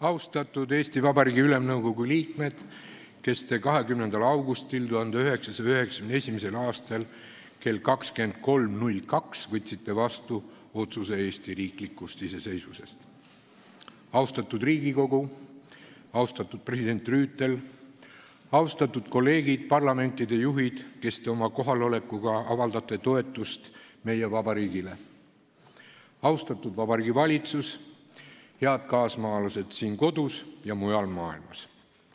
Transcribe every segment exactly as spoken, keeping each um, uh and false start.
Austatud Eesti Vabariigi Ülemnõukogu liikmed, kes te kahekümnendal augustil tuhande üheksasaja üheksakümne esimesel aastal kell kakskümmend kolm null kaks võtsite vastu otsuse Eesti riiklikust iseseisvusest. Austatud Riigikogu, austatud president Rüütel, austatud kolleegid, parlamentide juhid, kes te oma kohalolekuga avaldate toetust meie vabariigile. Austatud Vabariigi Valitsus, head kaasmaalased siin kodus ja mujal maailmas.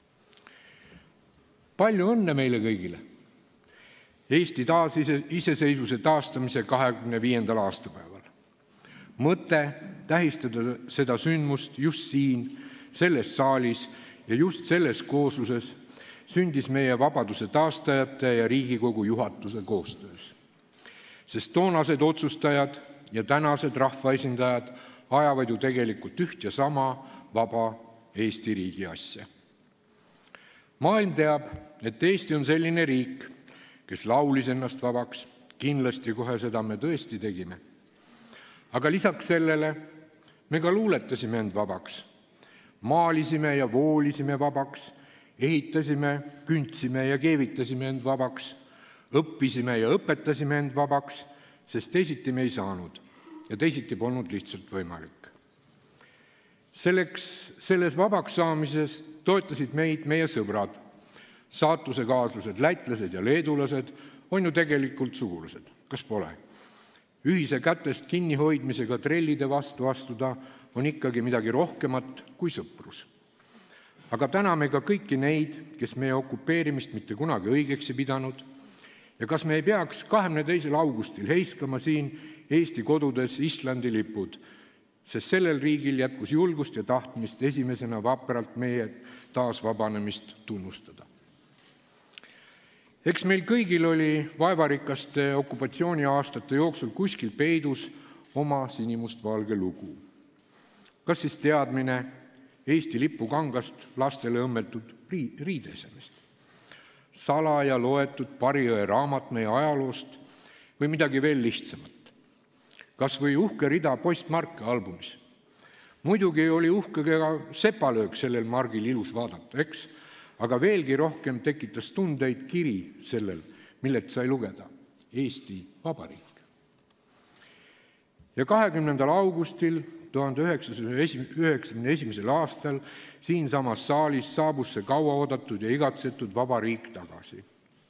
Palju õnne meile kõigile Eesti taas iseseisvuse taastamise kahekümne viiendal aastapäeval. Mõte tähistada seda sündmust just siin, selles saalis ja just selles koosluses sündis meie vabaduse taastajate ja Riigikogu juhatuse koostöös. Sest toonased otsustajad ja tänased rahvaesindajad ajavad ju tegelikult üht ja sama vaba Eesti riigi asja. Maailm teab, et Eesti on selline riik, kes laulis ennast vabaks, kindlasti kohe seda me tõesti tegime. Aga lisaks sellele me ka luuletasime end vabaks, maalisime ja voolisime vabaks, ehitasime, küntsime ja keevitasime end vabaks, õppisime ja õpetasime end vabaks, sest teisiti me ei saanud ja teisiti polnud lihtsalt võimalik. Selleks, selles vabaks saamises toetasid meid meie sõbrad, saatusekaaslased, lätlased ja leedulased on ju tegelikult sugulased, kas pole? Ühise kätest kinnihoidmisega trellide vastu astuda on ikkagi midagi rohkemat kui sõprus. Aga täname ka kõiki neid, kes meie okupeerimist mitte kunagi õigeks ei pidanud ja kas me ei peaks kahekümne teisel augustil heiskama siin Eesti kodudes Islandi lipud, sest sellel riigil jätkus julgust ja tahtmist esimesena vapralt meie taasvabanemist tunnustada. Eks meil kõigil oli vaevarikaste okupatsiooniaastate jooksul kuskil peidus oma sinimustvalge lugu. Kas siis teadmine Eesti lipu kangast lastele õmmeldud riideesemest, salaja loetud Parijõe raamat meie ajaloost või midagi veel lihtsamat. Kas või uhke rida postmarke albumis. Muidugi oli uhke ka sepalöök sellel margil ilus vaadata, eks? Aga veelgi rohkem tekitas tundeid kiri sellel, millet sai lugeda Eesti Vabariik. Ja kahekümnendal augustil tuhande üheksasaja üheksakümne esimesel aastal siinsamas saalis saabus see kauaoodatud ja igatsetud vabariik tagasi.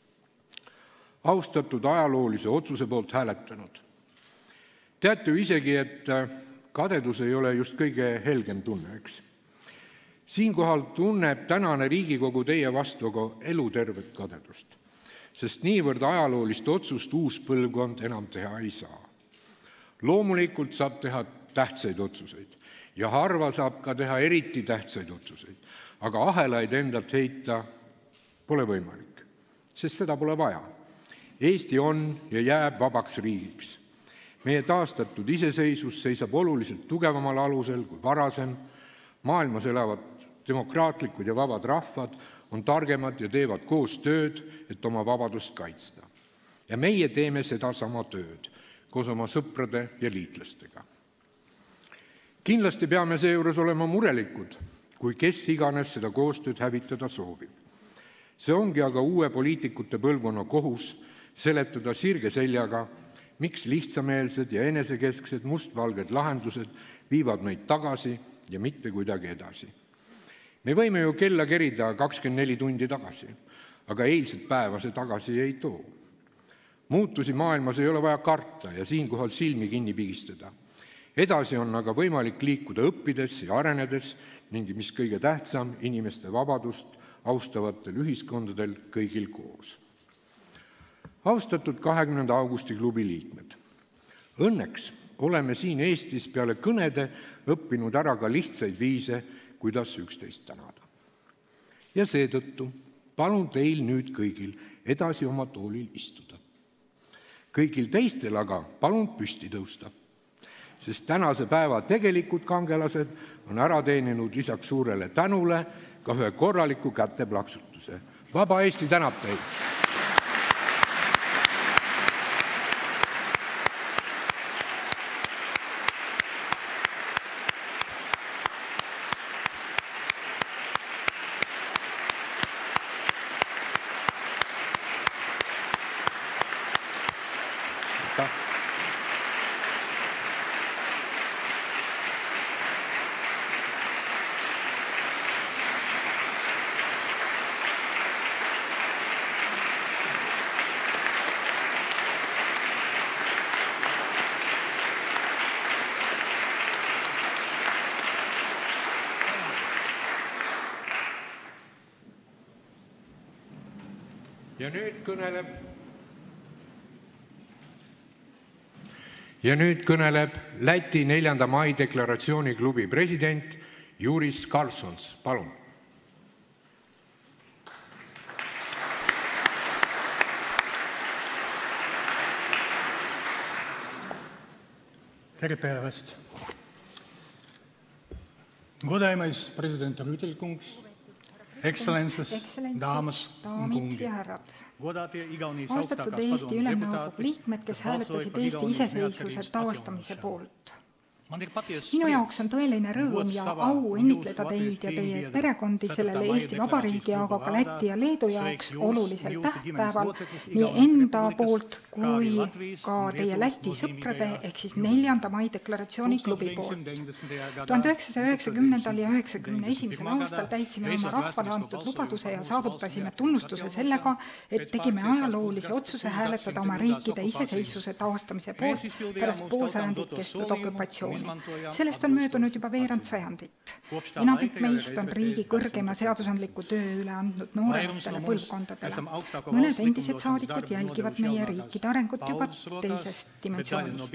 Austatud ajaloolise otsuse poolt hääletanud. Teate ju isegi, et kadedus ei ole just kõige helgem tunne, eks? Siinkohal tunneb tänane Riigikogu teie vastu aga elutervet kadedust, sest niivõrd ajaloolist otsust uus põlvkond enam teha ei saa. Loomulikult saab teha tähtsaid otsuseid ja harva saab ka teha eriti tähtsaid otsuseid, aga ahelaid endalt heita pole võimalik, sest seda pole vaja. Eesti on ja jääb vabaks riigiks. Meie taastatud iseseisvus seisab oluliselt tugevamal alusel kui varasem, maailmas elavad demokraatlikud ja vabad rahvad on targemad ja teevad koos tööd, et oma vabadust kaitsta. Ja meie teeme seda sama tööd koos oma sõprade ja liitlastega. Kindlasti peame seejuures olema murelikud, kui kes iganes seda koostööd hävitada soovib. See ongi aga uue poliitikute põlvkonna kohus seletada sirge seljaga, miks lihtsameelsed ja enesekesksed mustvalged lahendused viivad meid tagasi ja mitte kuidagi edasi. Me võime ju kella kerida kakskümmend neli tundi tagasi, aga eilset päeva see tagasi ei too. Muutusi maailmas ei ole vaja karta ja siinkohal silmi kinni pigistada. Edasi on aga võimalik liikuda õppides ja arenedes ning mis kõige tähtsam, inimeste vabadust austavatel ühiskondadel kõigil koos. Austatud kahekümnenda augusti klubi liikmed. Õnneks oleme siin Eestis peale kõnede õppinud ära ka lihtsaid viise, kuidas üksteist tänada. Ja seetõttu palun teil nüüd kõigil edasi oma toolil istuda. Kõigil teistel aga palun püsti tõusta, sest tänase päeva tegelikud kangelased on ära teeninud lisaks suurele tänule ka ühe korraliku käteplaksutuse. Vaba Eesti tänab teid! Ja nüüd kõneleb Ja nüüd kõneleb Läti neljanda mai deklaratsiooni klubi president Juris Karlsons. Palun. Tere päevast! Godājamais president Rüütelkungs, Excellences, dāmas un kungi. Austatud Eesti Ülemnõukogu liikmed, kes hääletasid Eesti iseseisvuse taastamise poolt. Minu jaoks on tõeline rõõm ja au õnnitleda teid ja teie perekondi sellele Eesti Vabariigi, aga ka Läti ja Leedu jaoks olulisel tähtpäeval nii enda poolt kui ka teie Läti sõprade ehk siis neljanda mai deklaratsiooni klubi poolt. tuhande üheksasaja üheksakümnendal ja üheksakümne esimesel aastal täitsime oma rahvale antud lubaduse ja saavutasime tunnustuse sellega, et tegime ajaloolise otsuse hääletada oma riikide iseseisvuse taastamise poolt pärast poolsajandit kestnud okupatsiooni. Sellest on möödunud juba veerand sajandit. Enamik meist on riigi kõrgema seadusandliku töö üle andnud noorematele põlvkondadele. Mõned endised saadikud jälgivad meie riikide arengut juba teisest dimensioonist.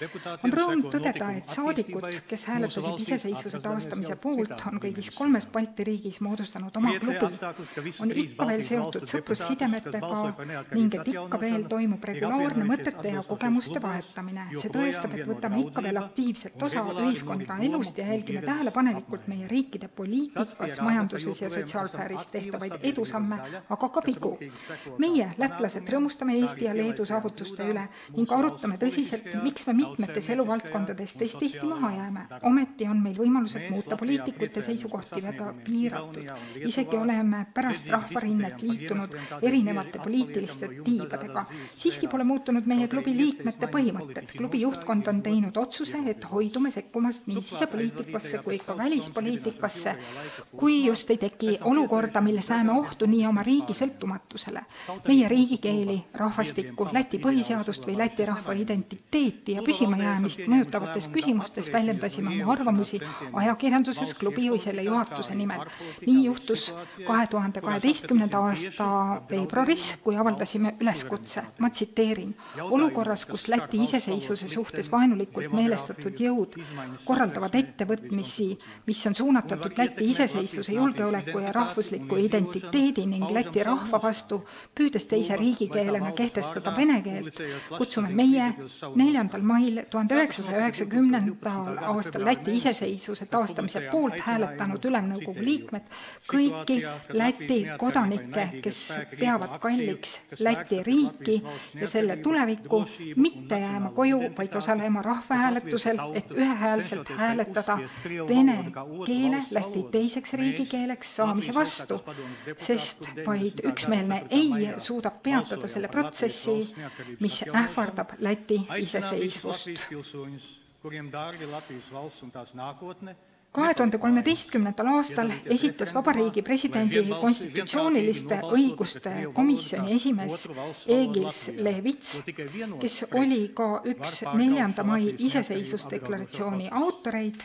On rõõm tõdeda, et saadikud, kes hääletasid iseseisvuse taastamise poolt, on kõigis kolmes Balti riigis moodustanud oma klubi, on ikka veel seotud sõprussidemetega ning et ikka veel toimub regulaarne mõtete ja kogemuste vahetamine. See tõestab, et võtame ikka veel aktiivselt osa ühiskonda elust ja jälgime tähelepanelikult meie riikide poliitikas, majanduses ja sotsiaalsfääris tehtavaid edusamme, aga ka vigu. Meie, lätlased, rõõmustame Eesti ja Leedu saavutuste üle ning arutame tõsiselt, miks me mitmetes eluvaldkondades teist tihti maha jääme. Ometi on meil võimalused muuta poliitikute seisukohti väga piiratud. Isegi oleme pärast rahvarinnet liitunud erinevate poliitiliste tiibadega. Siiski pole muutunud meie klubi liikmete põhimõtted. Klubi juhtkond on teinud otsuse, et hoidume sekkumast nii sisepoliitikasse kui ka välispoliitikasse, kui just ei teki olukorda, milles näeme ohtu nii oma riigi sõltumatusele. Meie riigikeeli, rahvastikku, Läti põhiseadust või Läti rahva identiteeti ja püsimajäämist mõjutavates küsimustes väljendasime oma arvamusi ajakirjanduses klubi või selle juhatuse nimel. Nii juhtus kahe tuhande kaheteistkümnenda aasta veebruaris, kui avaldasime üleskutse. Ma tsiteerin: olukorras, kus Läti iseseisvuse suhtes vaenulikult meelestatud jõud korraldavad ettevõtmisi, mis on suunatatud Läti iseseisvuse, julgeoleku ja rahvusliku identiteedi ning Läti rahva vastu, püüdes teise riigikeelena kehtestada vene keelt, kutsume meie neljandal mail tuhande üheksasaja üheksakümnendal aastal Läti iseseisvuse taastamise poolt hääletanud Ülemnõukogu liikmed kõiki Läti kodanikke, kes peavad kalliks Läti riiki ja selle tulevikku, mitte jääma koju, vaid osalema rahvahääletusel, et ühehäälselt hääletada vene keele Läti teiseks riigikeeleks saamise vastu, sest vaid üksmeelne ei suudab peatada selle protsessi, mis ähvardab Läti iseseisvust. kahe tuhande kolmeteistkümnendal aastal esitas Vabariigi presidendi konstitutsiooniliste õiguste komisjoni esimees Egils Levits, kes oli ka üks neljanda mai iseseisvusdeklaratsiooni autoreid,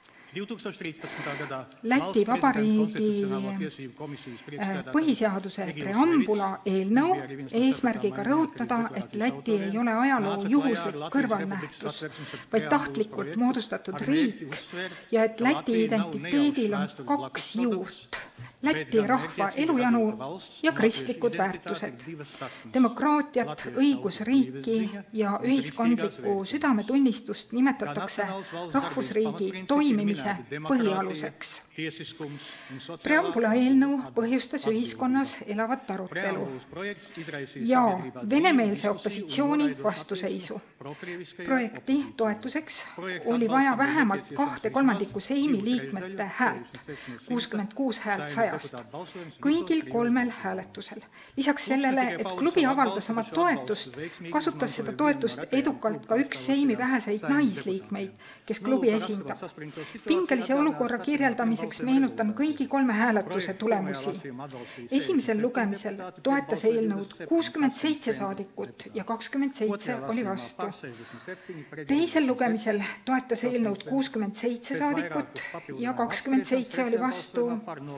Läti Vabariigi põhiseaduse preambula eelnõu eesmärgiga rõhutada, et Läti ei ole ajaloo juhuslik kõrvalnähtus, vaid tahtlikult moodustatud riik ja et Läti identiteedil on kaks juurt. Läti rahva elujanu ja kristlikud väärtused, demokraatiat, õigusriiki ja ühiskondlikku südametunnistust nimetatakse rahvusriigi toimimise põhialuseks. Preambula eelnõu põhjustas ühiskonnas elavat arutelu ja venemeelse opositsiooni vastuseisu. Projekti toetuseks oli vaja vähemalt kahte kolmandikku Seimi liikmete häält, kuuskümmend kuus häält sajast, kõigil kolmel hääletusel. Lisaks sellele, et klubi avaldas oma toetust, kasutas seda toetust edukalt ka üks Seimi väheseid naisliikmeid, kes klubi esindab. Pingelise olukorra kirjeldamiseks meenutan kõigi kolme hääletuse tulemusi. Esimesel lugemisel toetas eelnõud kuuskümmend seitse saadikut ja kakskümmend seitse oli vastu. Teisel lugemisel toetas eelnõud kuuskümmend seitse saadikut ja kakskümmend seitse oli vastu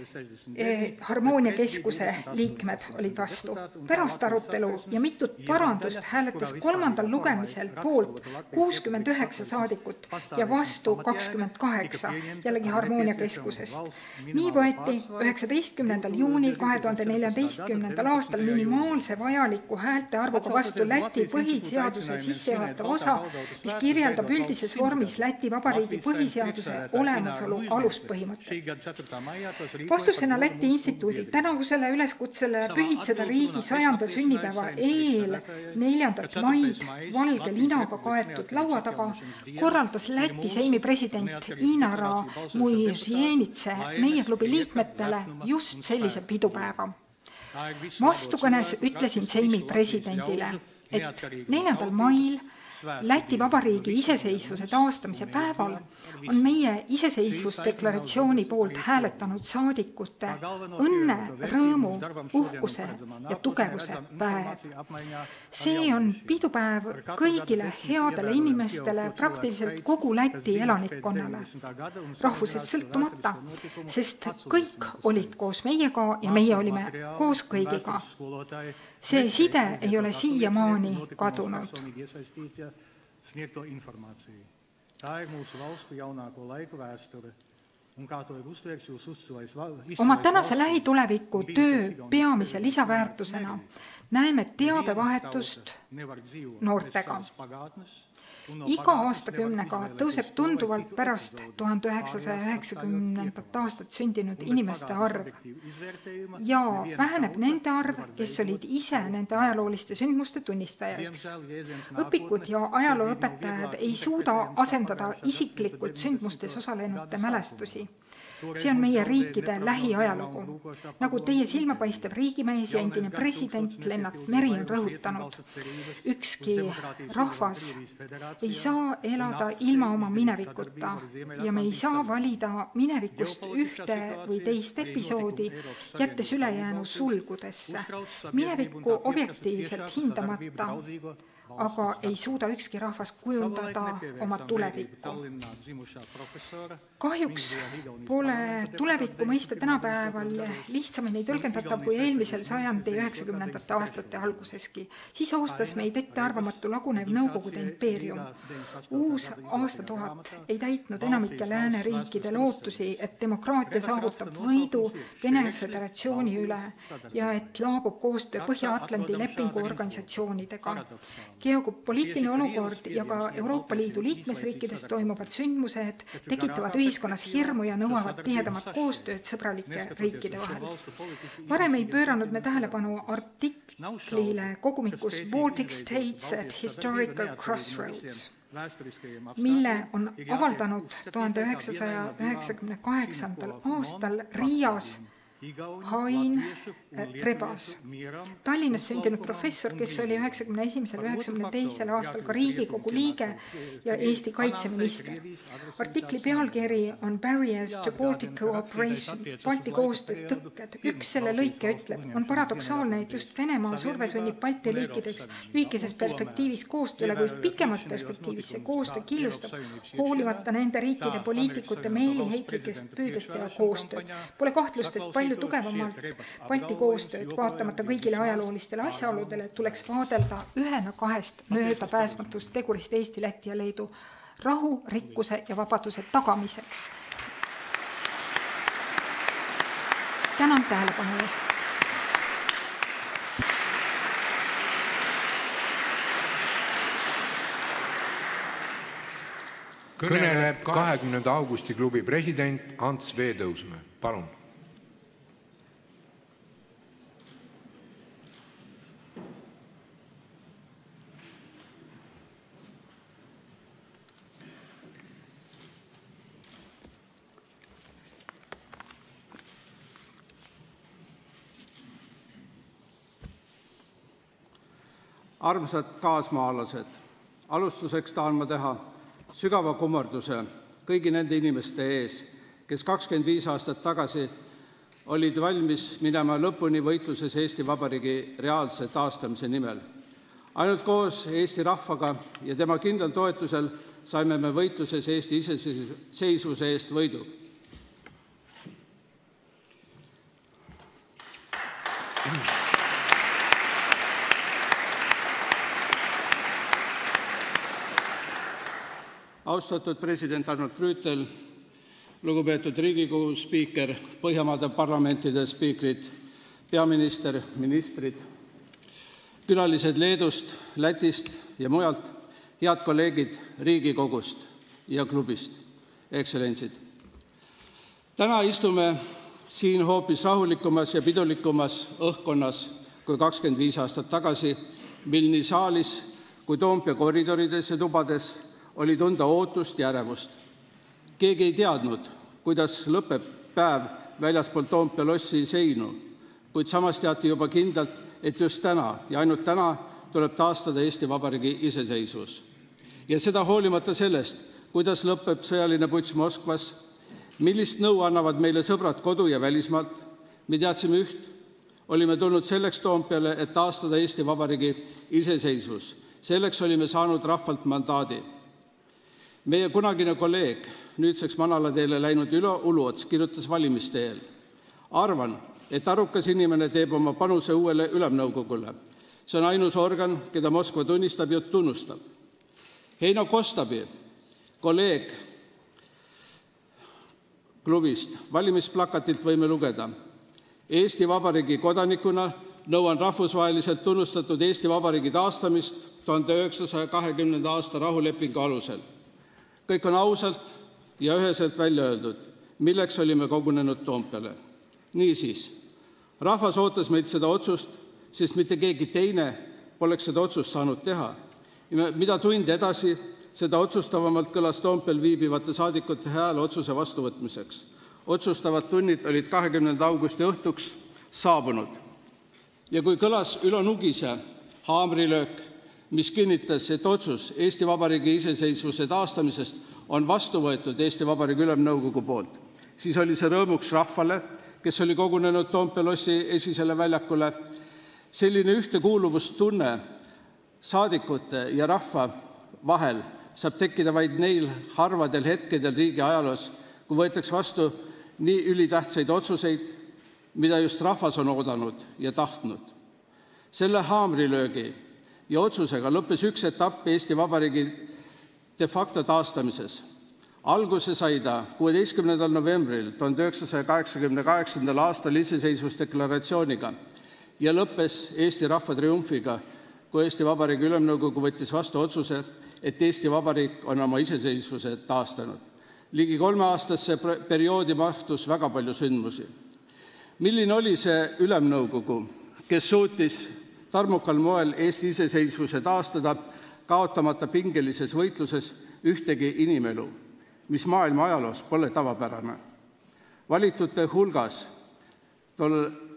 Harmoonia Keskuse liikmed olid vastu. Pärast arutelu ja mitut parandust hääletas kolmandal lugemisel poolt kuuskümmend üheksa saadikut ja vastu kakskümmend kaheksa, jällegi Harmoonia Keskusest. Nii võeti üheksateistkümnendal juunil kahe tuhande neljateistkümnendal aastal minimaalse vajaliku häälte arvuga vastu Läti põhiseaduse sissejuhatav osa, mis kirjeldab üldises vormis Läti Vabariigi põhiseaduse olemasolu aluspõhimõtted. Vastusena Läti instituudi tänavusele üleskutsele pühitseda riigi sajanda sünnipäeva eel neljandat maid valge linaga kaetud laua taga korraldas Läti Seimi president Inara Muižienitse meie klubi liikmetele just sellise pidupäeva. Vastukõnes ütlesin Seimi presidendile, et neljandal mail Läti Vabariigi iseseisvuse taastamise päeval on meie iseseisvusdeklaratsiooni poolt hääletanud saadikute õnne, rõõmu, uhkuse ja tugevuse päev. See on pidupäev kõigile headele inimestele, praktiliselt kogu Läti elanikkonnale, rahvusest sõltumata, sest kõik olid koos meiega ja meie olime koos kõigiga. See side ei ole siiamaani kadunud. Oma tänase lähituleviku töö peamise lisaväärtusena näeme teabevahetust noortega. Iga aastakümnega tõuseb tunduvalt pärast tuhande üheksasaja üheksakümnendat aastat sündinud inimeste arv ja väheneb nende arv, kes olid ise nende ajalooliste sündmuste tunnistajaks. Õpikud ja ajalooõpetajad ei suuda asendada isiklikult sündmustes osalenute mälestusi. See on meie riikide lähiajalugu. Nagu teie silmapaistev riigimees ja endine president Lennart Meri on rõhutanud, ükski rahvas ei saa elada ilma oma minevikuta ja me ei saa valida minevikust ühte või teist episoodi, jättes ülejäänu sulgudesse. Minevikku objektiivselt hindamata, aga ei suuda ükski rahvas kujundada oma tulevikku. Kahjuks pole tulevikku mõista tänapäeval lihtsamini tõlgendatav kui eelmisel sajandi üheksakümnendate aastate alguseski. Siis oostas meid ettearvamatu lagunev Nõukogude impeerium. Uus aastatuhat ei täitnud enamike lääneriikide lootusi, et demokraatia saavutab võidu Vene Föderatsiooni üle ja et laabub koostöö Põhja-Atlandi lepingu organisatsioonidega. Geopoliitiline olukord ja ka Euroopa Liidu liikmesriikides toimuvad sündmused tekitavad ühiskonnas hirmu ja nõuavad tihedamat koostööd sõbralike riikide vahel. Varem ei pööranud me tähelepanu artiklile kogumikus Baltic States at Historical Crossroads, mille on avaldanud tuhande üheksasaja üheksakümne kaheksandal aastal Riias Hain Rebas. Tallinnas sündinud professor, kes oli üheksakümne esimesel üheksakümne teisel aastal ka Riigikogu liige ja Eesti kaitseminister. Artikli pealkiri on Barriers to Baltic Cooperation, Balti koostöö tõkked. Üks selle lõike ütleb, on paradoksaalne, et just Venemaa surve sunnib Balti liikideks lühikeses perspektiivis koostööle, kuid pikemas perspektiivis see koostöö killustab, hoolimata nende riikide poliitikute meeliheitlikest püüdest ja koostööd. Pole kahtlust, et palju tugevamalt Balti koostööd, vaatamata kõigile ajaloolistele asjaoludele, tuleks vaadelda ühena kahest möödapääsmatust tegurist Eesti, Läti ja Leedu rahu, rikkuse ja vabaduse tagamiseks. Tänan tähelepanu eest. Kõneleb kahekümnenda augusti klubi president Ants Veetõusmäe. Palun. Armsad kaasmaalased, alustuseks tahan ma teha sügava kummarduse kõigi nende inimeste ees, kes kakskümmend viis aastat tagasi olid valmis minema lõpuni võitluses Eesti Vabariigi reaalse taastamise nimel. Ainult koos Eesti rahvaga ja tema kindlal toetusel saime me võitluses Eesti iseseisvuse eest võidu. Austatud president Arnold Rüütel, lugupeetud Riigikogu spiiker, Põhjamaade parlamentide spiikrid, peaminister, ministrid, külalised Leedust, Lätist ja mujalt, head kolleegid Riigikogust ja klubist, ekstsellentsid. Täna istume siin hoopis rahulikumas ja pidulikumas õhkkonnas kui kakskümmend viis aastat tagasi, mil nii saalis kui Toompea koridorides ja tubades oli tunda ootust ja ärevust. Keegi ei teadnud, kuidas lõpeb päev väljaspool Toompea lossi seinu, kuid samas teati juba kindlalt, et just täna ja ainult täna tuleb taastada Eesti Vabariigi iseseisvus. Ja seda hoolimata sellest, kuidas lõpeb sõjaline puts Moskvas, millist nõu annavad meile sõbrad kodu ja välismaalt, me teadsime üht, olime tulnud selleks Toompeale, et taastada Eesti Vabariigi iseseisvus. Selleks olime saanud rahvalt mandaadi. Meie kunagine kolleeg, nüüdseks Manalateele läinud Ülo Uluots, kirjutas valimiste eel. Arvan, et arukas inimene teeb oma panuse uuele ülemnõukogule. See on ainus organ, keda Moskva tunnistab ja tunnustab. Heino Kostabi, kolleeg klubist, valimisplakatilt võime lugeda. Eesti Vabariigi kodanikuna nõuan rahvusvaheliselt tunnustatud Eesti Vabariigi taastamist tuhande üheksasaja kahekümnenda aasta rahulepingu alusel. Kõik on ausalt ja üheselt välja öeldud, milleks olime kogunenud Toompeale. Niisiis, rahvas ootas meilt seda otsust, sest mitte keegi teine poleks seda otsust saanud teha. Mida tund edasi, seda otsustavamalt kõlas Toompeal viibivate saadikute hääl otsuse vastuvõtmiseks. Otsustavad tunnid olid kahekümnenda augusti õhtuks saabunud. Ja kui kõlas Ülo Nugise haamrilöök, mis kinnitas, et otsus Eesti Vabariigi iseseisvuse taastamisest on vastu võetud Eesti Vabariigi Ülemnõukogu poolt, siis oli see rõõmuks rahvale, kes oli kogunenud Toompea lossi esisele väljakule. Selline ühtekuuluvustunne saadikute ja rahva vahel saab tekkida vaid neil harvadel hetkedel riigi ajaloos, kui võetakse vastu nii ülitähtsaid otsuseid, mida just rahvas on oodanud ja tahtnud. Selle haamrilöögi ja otsusega lõppes üks etapp Eesti Vabariigi de facto taastamises. Alguse sai ta kuueteistkümnendal novembril tuhande üheksasaja kaheksakümne kaheksandal aastal iseseisvusdeklaratsiooniga ja lõppes Eesti rahva triumfiga, kui Eesti Vabariigi Ülemnõukogu võttis vastu otsuse, et Eesti Vabariik on oma iseseisvuse taastanud. Ligi kolme aastasse perioodi mahtus väga palju sündmusi. Milline oli see Ülemnõukogu, kes suutis tarmukal moel Eesti iseseisvuse taastada, kaotamata pingelises võitluses ühtegi inimelu, mis maailma ajaloos pole tavapärane. Valitute hulgas tol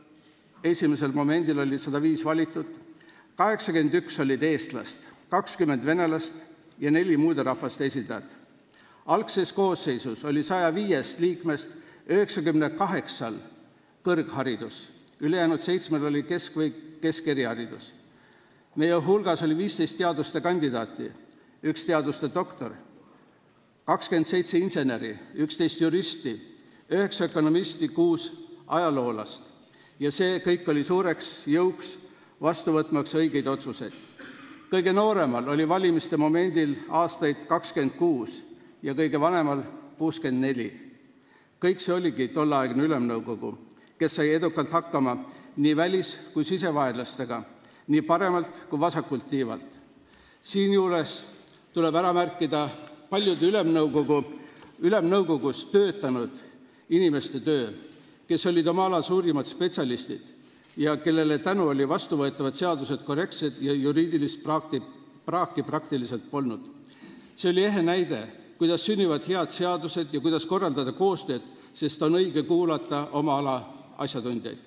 esimesel momendil oli sada viis valitut, kaheksakümmend üks olid eestlast, kakskümmend venelast ja neli muude rahvaste esindajad. Algses koosseisus oli saja viiest liikmest üheksakümne kaheksal kõrgharidus, ülejäänud seitsmel oli kesk- või keskeriharidus. Meie hulgas oli viisteist teaduste kandidaati, üks teaduste doktor, kakskümmend seitse inseneri, üksteist juristi, üheksa ökonomisti, kuus ajaloolast. Ja see kõik oli suureks jõuks vastu võtmaks õigeid otsuseid. Kõige nooremal oli valimiste momendil aastaid kakskümmend kuus ja kõige vanemal kuuskümmend neli. Kõik see oligi tolleaegne Ülemnõukogu, kes sai edukalt hakkama nii välis- kui sisevaenlastega, nii paremalt kui vasakult tiivalt. Siinjuures tuleb ära märkida paljude ülemnõukogu, ülemnõukogus töötanud inimeste töö, kes olid oma ala suurimad spetsialistid ja kellele tänu oli vastuvõetavad seadused korrektsed ja juriidilist praakti, praaki praktiliselt polnud. See oli ehe näide, kuidas sünnivad head seadused ja kuidas korraldada koostööd, sest on õige kuulata oma ala asjatundjaid.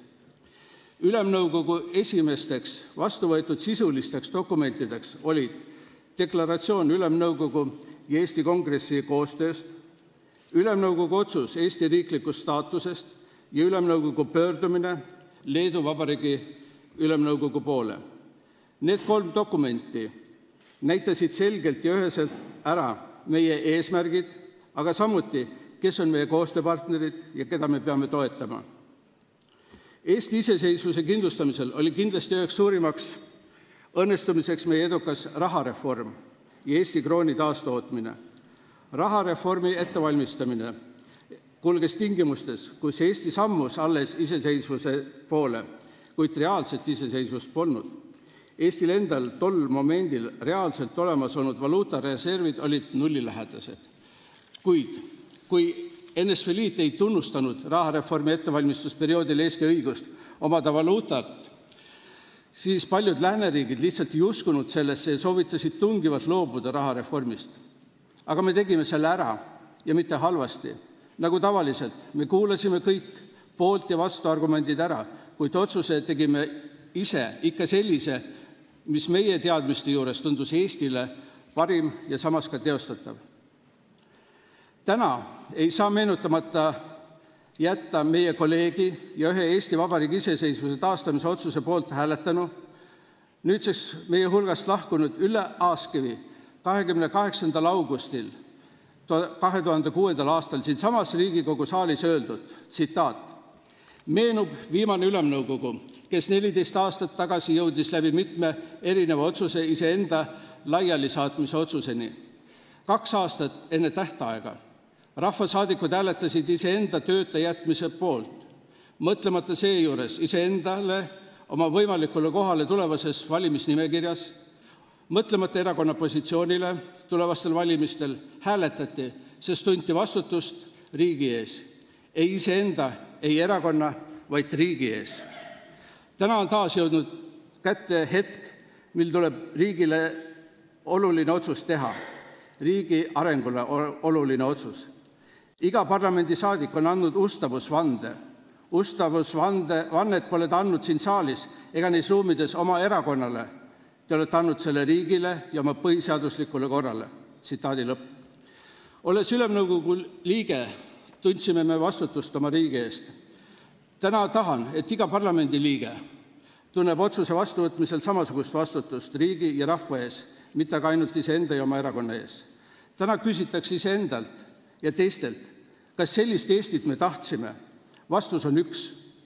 Ülemnõukogu esimesteks vastu võetud sisulisteks dokumentideks olid deklaratsioon Ülemnõukogu ja Eesti Kongressi koostööst, Ülemnõukogu otsus Eesti riiklikust staatusest ja Ülemnõukogu pöördumine Leedu Vabariigi Ülemnõukogu poole. Need kolm dokumenti näitasid selgelt ja üheselt ära meie eesmärgid, aga samuti, kes on meie koostööpartnerid ja keda me peame toetama. Eesti iseseisvuse kindlustamisel oli kindlasti üheks suurimaks õnnestumiseks meie edukas rahareform ja Eesti krooni taastootmine. Rahareformi ettevalmistamine kulges tingimustes, kus Eesti sammus alles iseseisvuse poole, kuid reaalset iseseisvust polnud. Eestil endal tol momendil reaalselt olemas olnud valuutareservid olid nullilähedased. Kuid kui N S V Liit ei tunnustanud rahareformi ettevalmistusperioodil Eesti õigust omada valuutat, siis paljud lääneriigid lihtsalt ei uskunud sellesse ja soovitasid tungivalt loobuda rahareformist. Aga me tegime selle ära ja mitte halvasti. Nagu tavaliselt, me kuulasime kõik poolt ja vastu argumendid ära, kuid otsuse tegime ise ikka sellise, mis meie teadmiste juures tundus Eestile parim ja samas ka teostatav. Täna ei saa meenutamata jätta meie kolleegi ja ühe Eesti Vabariigi iseseisvuse taastamise otsuse poolt hääletanu, nüüdseks meie hulgast lahkunud Ülle Aaskivi kahekümne kaheksandal augustil kahe tuhande kuuendal aastal siin samas Riigikogu saalis öeldud, tsitaat, meenub viimane ülemnõukogu, kes neliteist aastat tagasi jõudis läbi mitme erineva otsuse iseenda laiali saatmise otsuseni. Kaks aastat enne tähtaega. Rahvasaadikud hääletasid iseenda tööta jätmise poolt, mõtlemata seejuures iseendale oma võimalikule kohale tulevases valimisnimekirjas, mõtlemata erakonna positsioonile tulevastel valimistel hääletati, sest tunti vastutust riigi ees. Ei iseenda, ei erakonna, vaid riigi ees. Täna on taas jõudnud kätte hetk, mil tuleb riigile oluline otsus teha, riigi arengule oluline otsus. Iga parlamendisaadik on andnud ustavusvande. Ustavusvande, vannet pole ta andnud siin saalis ega neis ruumides oma erakonnale. Te olete andnud selle riigile ja oma põhiseaduslikule korrale. Tsitaadi lõpp. Olles ülemnõukogu liige, tundsime me vastutust oma riigi eest. Täna tahan, et iga parlamendi liige tunneb otsuse vastuvõtmisel samasugust vastutust riigi ja rahva ees, mitte ka ainult iseenda ja oma erakonna ees. Täna küsitakse iseendalt ja teistelt, kas sellist Eestit me tahtsime? Vastus on üks.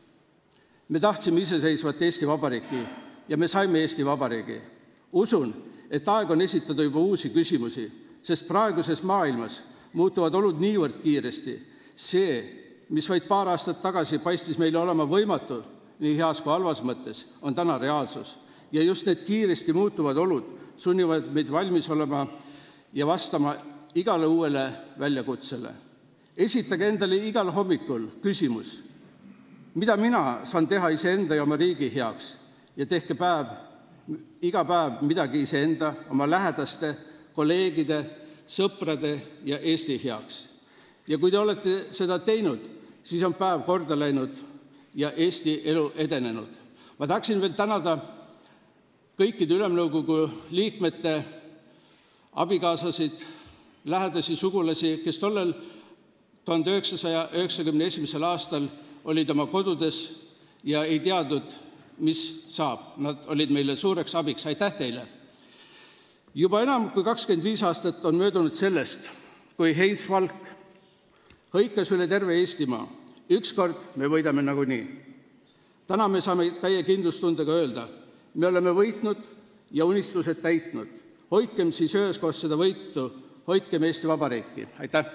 Me tahtsime iseseisvat Eesti Vabariiki ja me saime Eesti Vabariigi. Usun, et aeg on esitada juba uusi küsimusi, sest praeguses maailmas muutuvad olud niivõrd kiiresti. See, mis vaid paar aastat tagasi paistis meile olema võimatu, nii heas kui halvas mõttes, on täna reaalsus. Ja just need kiiresti muutuvad olud sunnivad meid valmis olema ja vastama igale uuele väljakutsele. Esitage endale igal hommikul küsimus, mida mina saan teha iseenda ja oma riigi heaks ja tehke päev, iga päev midagi iseenda, oma lähedaste, kolleegide, sõprade ja Eesti heaks. Ja kui te olete seda teinud, siis on päev korda läinud ja Eesti elu edenenud. Ma tahaksin veel tänada kõikide ülemnõukogu liikmete abikaasasid, lähedasi sugulasi, kes tollel tuhande üheksasaja üheksakümne esimesel aastal olid oma kodudes ja ei teadnud, mis saab. Nad olid meile suureks abiks. Aitäh teile! Juba enam kui kakskümmend viis aastat on möödunud sellest, kui Heinz Valk hõikas üle terve Eestimaa. Ükskord me võidame nagunii. Täna me saame täie kindlustundega öelda, me oleme võitnud ja unistused täitnud. Hoidkem siis üheskoos seda võitu, hoidkem Eesti Vabariiki. Aitäh!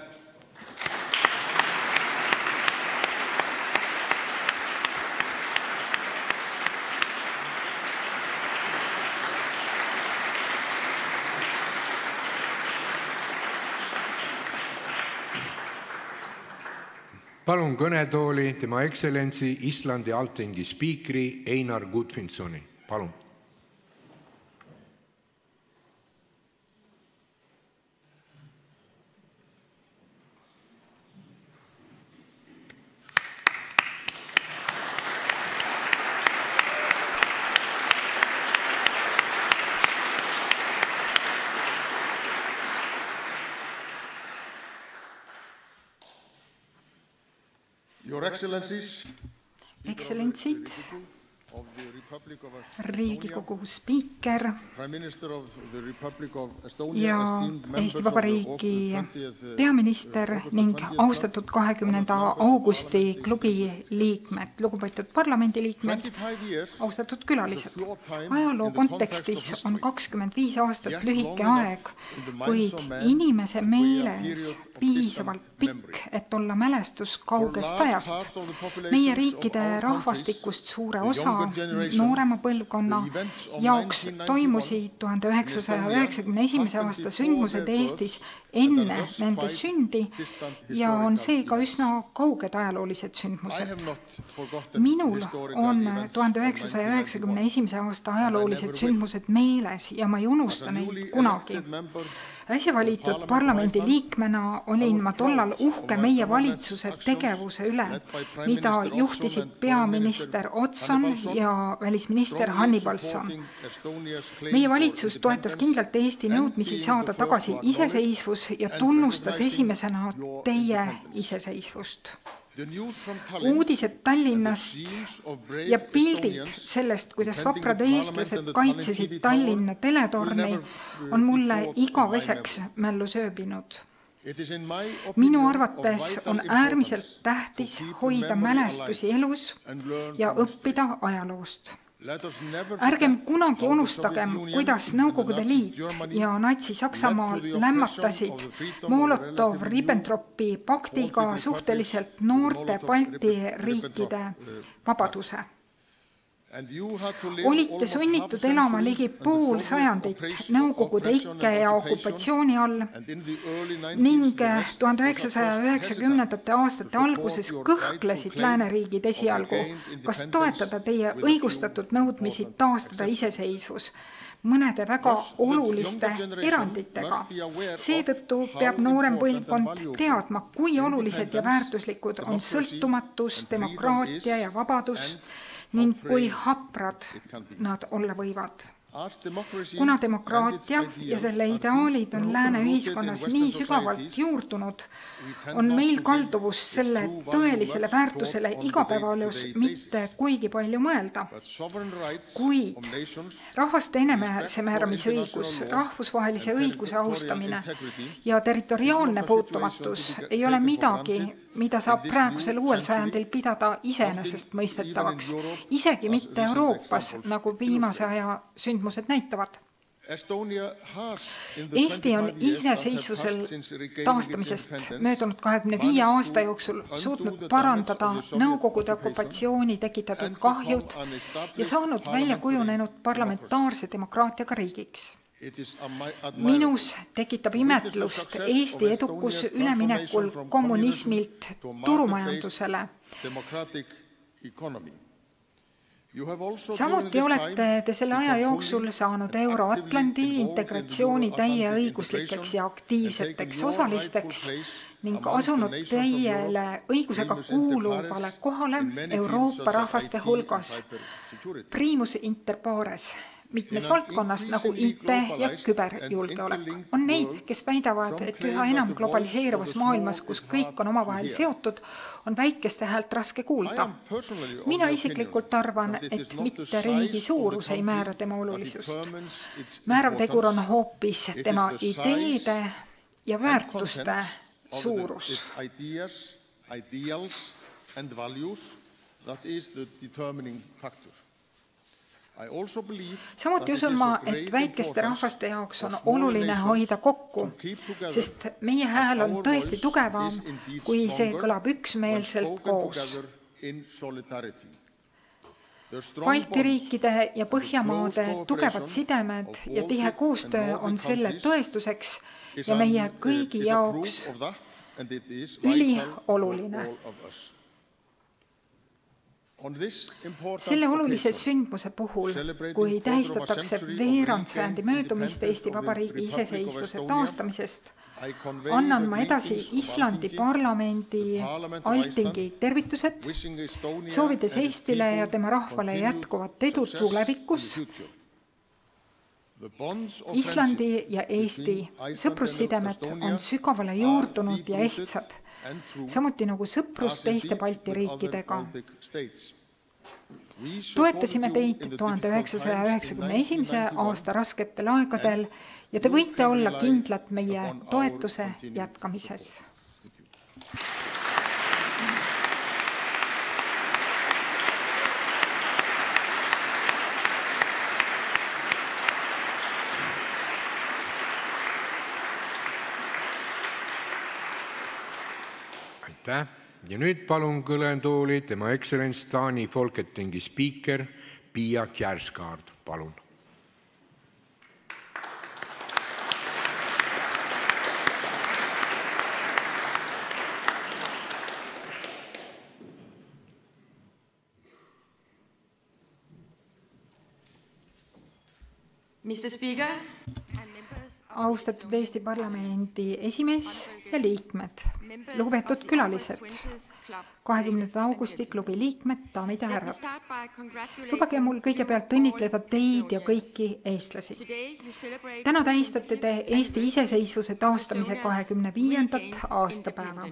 Palun kõnetooli tema ekstsellentsi Islandi Altingi spiikri Einar Gudfindsoni. Palun. Your Excellencies, Ekstsellentsid, Riigikogu spiiker ja Eesti Vabariigi peaminister ning austatud kahekümnenda augusti klubi liikmed, lugupeetud parlamendiliikmed, austatud külalised. Ajaloo kontekstis on kakskümmend viis aastat lühike aeg, kuid inimese meeles piisavalt pikk, et olla mälestus kaugest ajast. Meie riikide rahvastikust suure osa noorema põlvkonna jaoks toimusid tuhande üheksasaja üheksakümne esimese aasta sündmused Eestis enne nende sündi ja on seega üsna kauged ajaloolised sündmused. Minul on tuhande üheksasaja üheksakümne esimese aasta ajaloolised sündmused meeles ja ma ei unusta neid kunagi. Äsja valitud parlamendi liikmena olin ma tollal uhke meie valitsuse tegevuse üle, mida juhtisid peaminister Otson ja välisminister Hannibalson. Meie valitsus toetas kindlalt Eesti nõudmisi saada tagasi iseseisvus ja tunnustas esimesena teie iseseisvust. Uudised Tallinnast ja pildid sellest, kuidas vaprad eestlased kaitsesid Tallinna teletorni, on mulle igaveseks mällu sööbinud. Minu arvates on äärmiselt tähtis hoida mälestusi elus ja õppida ajaloost. Ärgem kunagi unustagem, kuidas Nõukogude Liit ja Natsi-Saksamaal lämmatasid Molotov-Ribbentropi paktiga suhteliselt noorte Balti riikide vabaduse. Olite sunnitud elama ligi pool sajandit Nõukogude ikke ja okupatsiooni all ning tuhande üheksasaja üheksakümnendate aastate alguses kõhklesid lääneriigid esialgu, kas toetada teie õigustatud nõudmisi taastada iseseisvus mõnede väga oluliste eranditega. Seetõttu peab noorem põlvkond teadma, kui olulised ja väärtuslikud on sõltumatus, demokraatia ja vabadus ning kui haprad nad olla võivad. Kuna demokraatia ja selle ideaalid on lääne ühiskonnas nii sügavalt juurdunud, on meil kalduvus selle tõelisele väärtusele igapäevalus mitte kuigi palju mõelda. Kuid rahvaste enesemääramisõigus, rahvusvahelise õiguse austamine ja territoriaalne puutumatus ei ole midagi, mida saab praegusel uuel sajandil pidada iseenesest mõistetavaks, isegi mitte Euroopas, nagu viimase aja sündmused näitavad. Eesti on iseseisvusel taastamisest möödunud kahekümne viie aasta jooksul suutnud parandada Nõukogude okupatsiooni tekitatud kahjud ja saanud välja kujunenud parlamentaarse demokraatiaga riigiks. Minus tekitab imetlust Eesti edukus üleminekul kommunismilt turumajandusele. Samuti olete te selle aja jooksul saanud Euro-Atlandi integratsiooni täie õiguslikeks ja aktiivseteks osalisteks ning asunud teiele õigusega kuuluvale kohale Euroopa rahvaste hulgas primus inter pares. Mitmes valdkonnas nagu I T ja küberjulgeolek. On neid, kes väidavad, et üha enam globaliseeruvas maailmas, kus kõik on omavahel seotud, on väikeste häält raske kuulda. Mina isiklikult arvan, et mitte riigi suurus ei määra tema olulisust. Määrav tegur on hoopis tema ideede ja väärtuste suurus. Samuti usun ma, et väikeste rahvaste jaoks on oluline hoida kokku, sest meie hääl on tõesti tugevam, kui see kõlab üksmeelselt koos. Balti riikide ja Põhjamaade tugevad sidemed ja tihe koostöö on selle tõestuseks ja meie kõigi jaoks ülioluline. Selle olulise sündmuse puhul, kui tähistatakse veerandsajandi möödumist Eesti Vabariigi iseseisvuse taastamisest, annan ma edasi Islandi parlamendi Altingi tervitused, soovides Eestile ja tema rahvale jätkuvat edu tulevikus. Islandi ja Eesti sõprussidemed on sügavale juurdunud ja ehtsad, samuti nagu sõprus teiste Balti riikidega. Toetasime teid tuhande üheksasaja üheksakümne esimese aasta rasketel aegadel ja te võite olla kindlad meie toetuse jätkamises. Aitäh! Ja nüüd palun kõnetooli tema ekstsellents Taani Folketingi spiiker Pia Kjærskaard. Palun. mister Speaker, austatud Eesti Parlamendi esimees ja liikmed, lugupeetud külalised, kahekümnenda augusti klubi liikmed, daamid ja härrad. Lubage mul kõigepealt õnnitleda teid ja kõiki eestlasi. Täna tähistate te Eesti iseseisvuse taastamise kahekümne viiendat aastapäeva.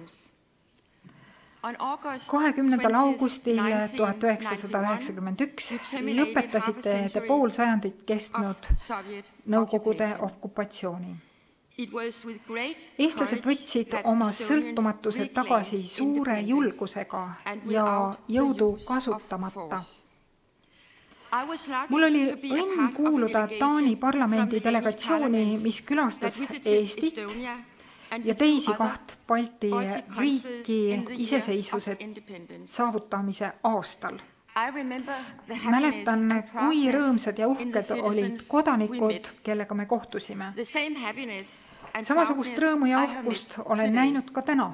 kahekümnendal augustil tuhat üheksasada üheksakümmend üks lõpetasite te pool sajandit kestnud Nõukogude okupatsiooni. Eestlased võtsid oma sõltumatuse tagasi suure julgusega ja jõudu kasutamata. Mul oli õnn kuuluda Taani parlamendi delegatsiooni, mis külastas Eestit ja teisi kaht Balti riiki iseseisvuse saavutamise aastal. Mäletan, kui rõõmsad ja uhked olid kodanikud, kellega me kohtusime. Samasugust rõõmu ja uhkust olen näinud ka täna.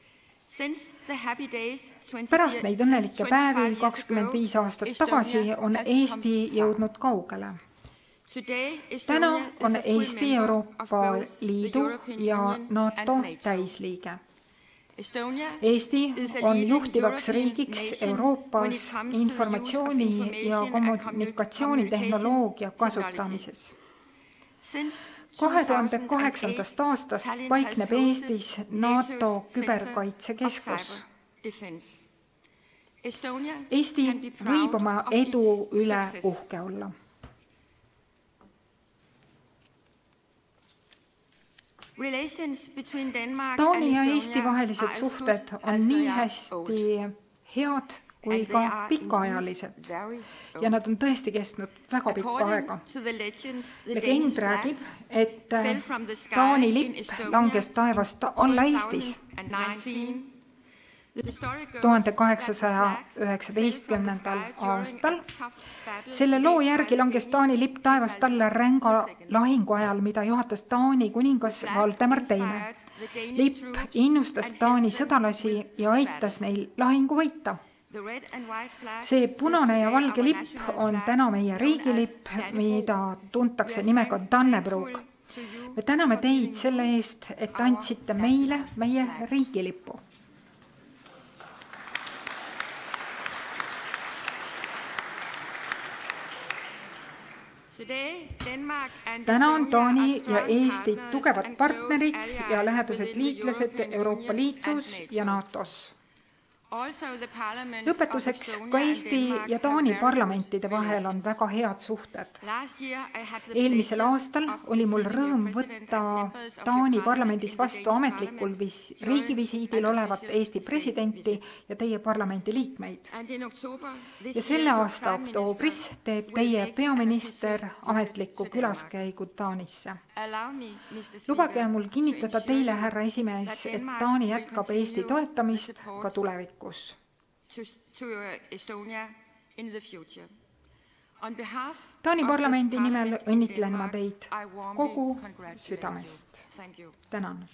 Pärast neid õnnelikke päevi kakskümmend viis aastat tagasi on Eesti jõudnud kaugele. Täna on Eesti Euroopa Liidu ja NATO täisliige. Eesti on juhtivaks riigiks Euroopas informatsiooni- ja kommunikatsioonitehnoloogia kasutamises. kahe tuhande kaheksandast aastast paikneb Eestis NATO küberkaitsekeskus. Eesti võib oma edu üle uhke olla. Taani ja Eesti vahelised suhted on nii hästi head kui ka pikaajalised ja nad on tõesti kestnud väga pikka aega. Legend räägib, et Taani lipp langes taevast alla Eestis. tuhande kaheksasaja üheksateistkümnendal aastal. Selle loo järgi langes Taani lipp taevast alla ränga lahingu ajal, mida juhatas Taani kuningas Valdemar teine. Lipp innustas Taani sõdalasi ja aitas neil lahingu võita. See punane ja valge lipp on täna meie riigilipp, mida tuntakse nimega Dannebrog. Me täname teid selle eest, et andsite meile meie riigilippu. Täna on Taani ja Eesti tugevad partnerid ja lähedased liitlased Euroopa Liidus ja NATOs. Lõpetuseks, ka Eesti ja Taani parlamentide vahel on väga head suhted. Eelmisel aastal oli mul rõõm võtta Taani parlamendis vastu ametlikul riigivisiidil olevat Eesti presidenti ja teie parlamendi liikmeid. Ja selle aasta oktoobris teeb teie peaminister ametliku külaskäigu Taanisse. Lubage mul kinnitada teile, härra esimees, et Taani jätkab Eesti toetamist ka tulevikus. Taani parlamendi nimel õnnitlen ma teid kogu südamest. Tänan.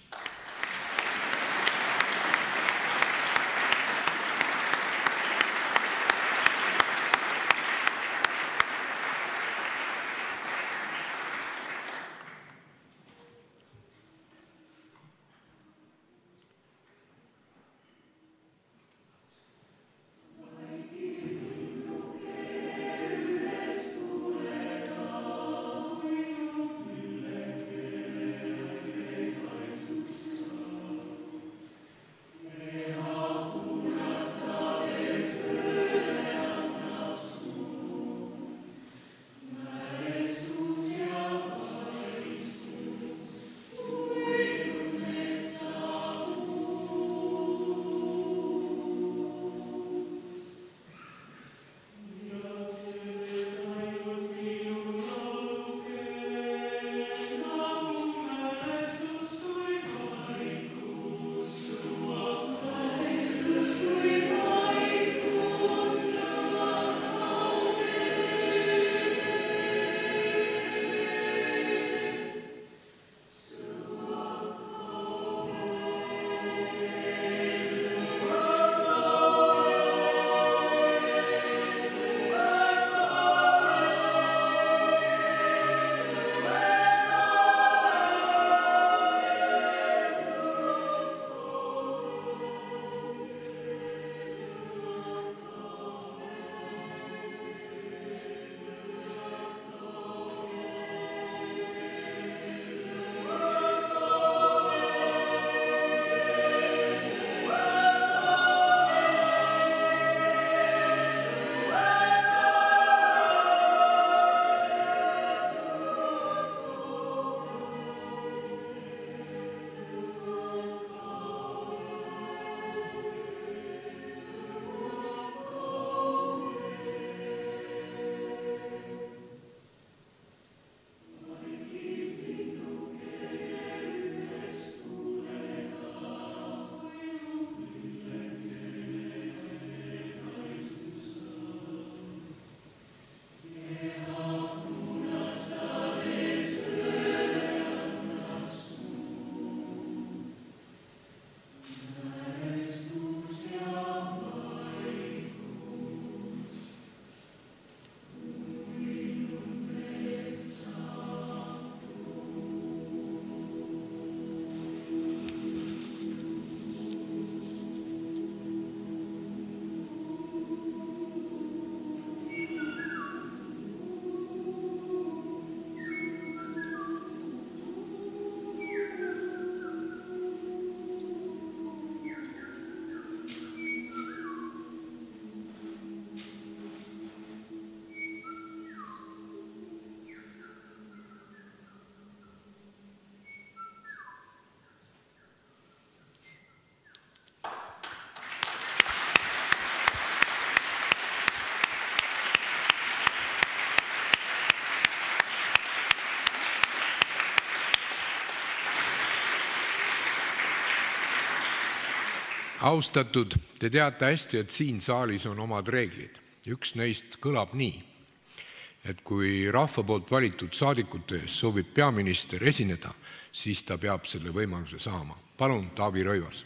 Austatud, te teate hästi, et siin saalis on omad reeglid. Üks neist kõlab nii, et kui rahva poolt valitud saadikute ees soovib peaminister esineda, siis ta peab selle võimaluse saama. Palun, Taavi Rõivas.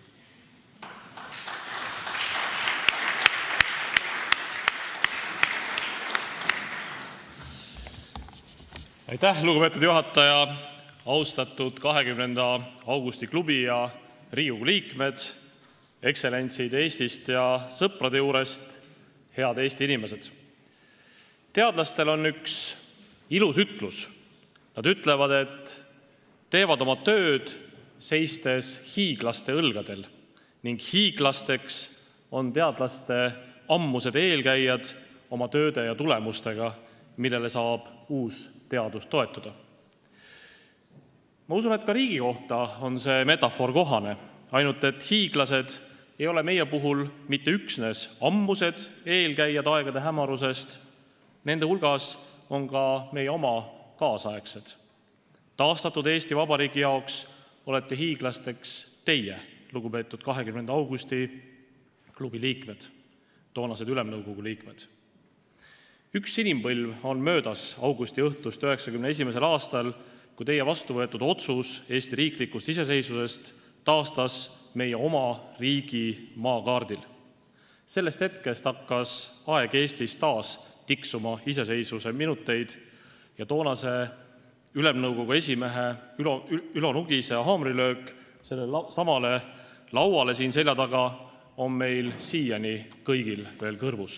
Aitäh, lugupeetud juhataja, austatud kahekümnenda augusti klubi ja Riigikogu liikmed, ekstsellentsid Eestist ja sõprade juurest, head Eesti inimesed. Teadlastel on üks ilus ütlus. Nad ütlevad, et teevad oma tööd seistes hiiglaste õlgadel ning hiiglasteks on teadlaste ammused eelkäijad oma tööde ja tulemustega, millele saab uus teadus toetuda. Ma usun, et ka riigi kohta on see metafoor kohane, ainult et hiiglased ei ole meie puhul mitte üksnes ammused eelkäijad aegade hämarusest, nende hulgas on ka meie oma kaasaegsed. Taastatud Eesti Vabariigi jaoks olete hiiglasteks teie, lugupeetud kahekümnenda augusti klubi liikmed, toonased Ülemnõukogu liikmed. Üks inimpõlv on möödas augusti õhtust üheksakümne esimesel aastal, kui teie vastu võetud otsus Eesti riiklikust iseseisvusest taastas meie oma riigi maakaardil. Sellest hetkest hakkas aeg Eestis taas tiksuma iseseisvuse minuteid ja toonase Ülemnõukogu esimehe Ülo, Ülo Nugise haamrilöök selle la, samale lauale siin selja taga on meil siiani kõigil veel kõrvus.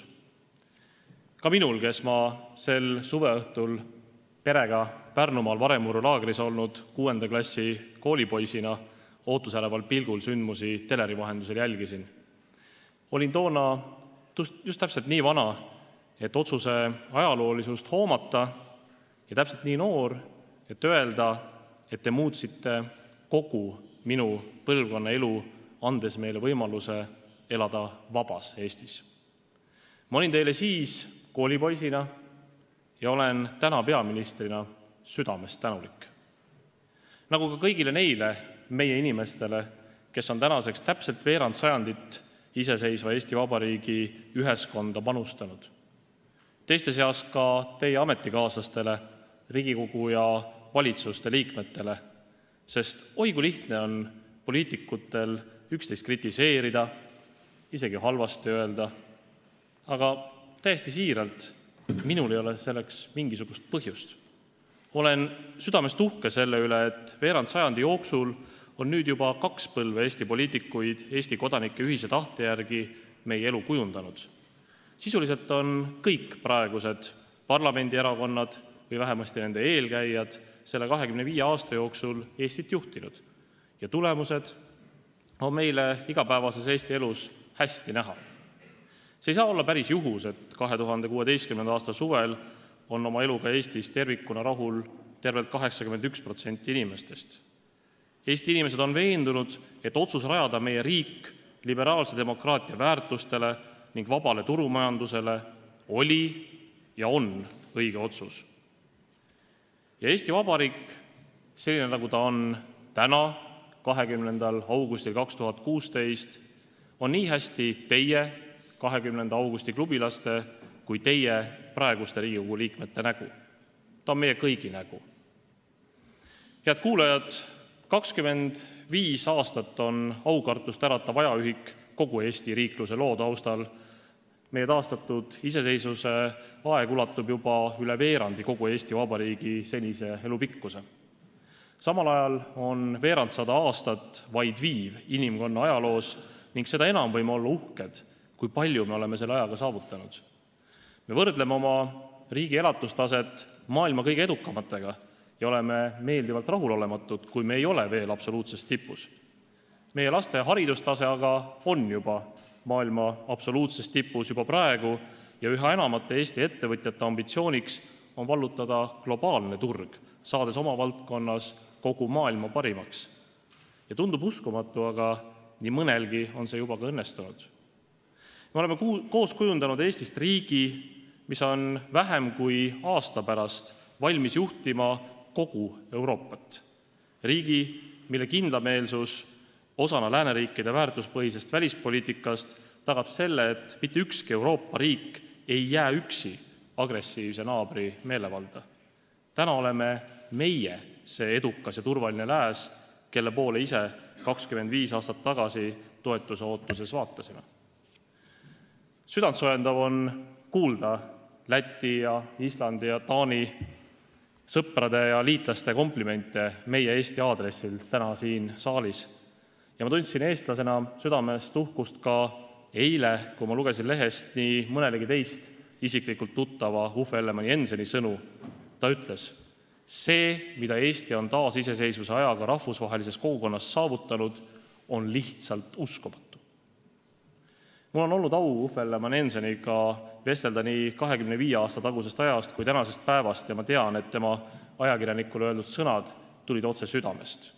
Ka minul, kes ma sel suveõhtul perega Pärnumaal Varemuru laagris olnud kuuenda klassi koolipoisina ootusäreval pilgul sündmusi teleri vahendusel jälgisin. Olin toona just, just täpselt nii vana, et otsuse ajaloolisust hoomata ja täpselt nii noor, et öelda, et te muutsite kogu minu põlvkonna elu, andes meile võimaluse elada vabas Eestis. Ma olin teile siis koolipoisina ja olen täna peaministrina südamest tänulik. Nagu ka kõigile neile meie inimestele, kes on tänaseks täpselt veerand sajandit iseseisva Eesti Vabariigi üheskonda panustanud. Teiste seas ka teie ametikaaslastele, Riigikogu ja valitsuste liikmetele, sest oi kui lihtne on poliitikutel üksteist kritiseerida, isegi halvasti öelda, aga täiesti siiralt, minul ei ole selleks mingisugust põhjust. Olen südamest uhke selle üle, et veerand sajandi jooksul on nüüd juba kaks põlve Eesti poliitikuid Eesti kodanike ühise tahte järgi meie elu kujundanud. Sisuliselt on kõik praegused parlamendierakonnad või vähemasti nende eelkäijad selle kahekümne viie aasta jooksul Eestit juhtinud. Ja tulemused on meile igapäevases Eesti elus hästi näha. See ei saa olla päris juhus, et kahe tuhande kuueteistkümnenda aasta suvel on oma eluga Eestis tervikuna rahul tervelt kaheksakümmend üks protsenti inimestest. Eesti inimesed on veendunud, et otsus rajada meie riik liberaalse demokraatia väärtustele ning vabale turumajandusele oli ja on õige otsus. Ja Eesti Vabariik, selline nagu ta on täna, kahekümnendal augustil kaks tuhat kuusteist, on nii hästi teie kahekümnenda augusti klubilaste kui teie praeguste Riigikogu liikmete nägu. Ta on meie kõigi nägu. Head kuulajad, kakskümmend viis aastat on aukartust äratav ajaühik kogu Eesti riikluse loo taustal. Meie taastatud iseseisvuse aeg ulatub juba üle veerandi kogu Eesti Vabariigi senise elupikkuse. Samal ajal on veerand sada aastat vaid viiv inimkonna ajaloos ning seda enam võime olla uhked, kui palju me oleme selle ajaga saavutanud. Me võrdleme oma riigi elatustaset maailma kõige edukamatega ja oleme meeldivalt rahulolematud, kui me ei ole veel absoluutses tipus. Meie laste haridustase aga on juba maailma absoluutses tipus juba praegu ja üha enamate Eesti ettevõtjate ambitsiooniks on vallutada globaalne turg, saades oma valdkonnas kogu maailma parimaks. Ja tundub uskumatu, aga nii mõnelgi on see juba ka õnnestunud. Me oleme koos kujundanud Eestist riigi, mis on vähem kui aasta pärast valmis juhtima kogu Euroopat. Riigi, mille kindlameelsus osana lääneriikide väärtuspõhisest välispoliitikast tagab selle, et mitte ükski Euroopa riik ei jää üksi agressiivse naabri meelevalda. Täna oleme meie see edukas ja turvaline lääs, kelle poole ise kakskümmend viis aastat tagasi toetuse ootuses vaatasime. Südantsoojendav on kuulda Läti ja Islandi ja Taani sõprade ja liitlaste komplimente meie Eesti aadressil täna siin saalis. Ja ma tundsin eestlasena südamest uhkust ka eile, kui ma lugesin lehest nii mõnelegi teist isiklikult tuttava Uffe Ellemann-Jenseni sõnu. Ta ütles, see, mida Eesti on taas iseseisvuse ajaga rahvusvahelises kogukonnas saavutanud, on lihtsalt uskumatu. Mul on olnud au Uffe Ellemann-Jenseniga vestelda nii kahekümne viie aasta tagusest ajast kui tänasest päevast ja ma tean, et tema ajakirjanikule öeldud sõnad tulid otse südamest.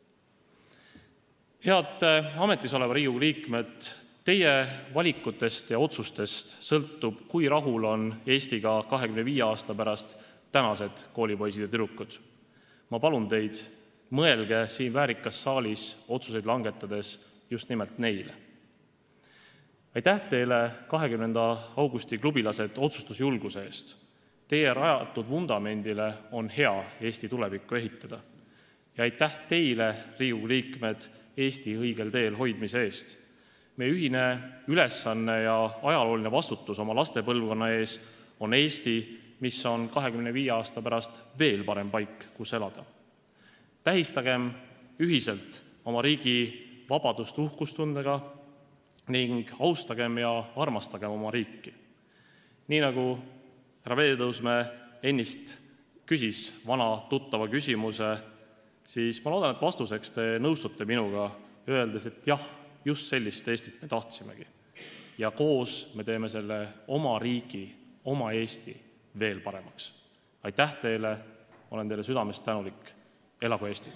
Head ametis oleva Riigikogu liikmed, teie valikutest ja otsustest sõltub, kui rahul on Eestiga kahekümne viie aasta pärast tänased koolipoisid ja tüdrukud. Ma palun teid, mõelge siin väärikas saalis otsuseid langetades just nimelt neile. Aitäh teile kahekümnenda augusti klubilased otsustusjulguse eest. Teie rajatud vundamendile on hea Eesti tulevikku ehitada. Ja aitäh teile, Riigikogu liikmed, Eesti õigel teel hoidmise eest. Meie ühine ülesanne ja ajalooline vastutus oma lastepõlvkonna ees on Eesti, mis on kahekümne viie aasta pärast veel parem paik, kus elada. Tähistagem ühiselt oma riigi vabadust uhkustundega ning austagem ja armastagem oma riiki. Nii nagu härra Veetõusmäe ennist küsis vana tuttava küsimuse, siis ma loodan, et vastuseks te nõustute minuga, öeldes, et jah, just sellist Eestit me tahtsimegi. Ja koos me teeme selle oma riigi, oma Eesti veel paremaks. Aitäh teile, olen teile südamest tänulik. Elagu Eesti!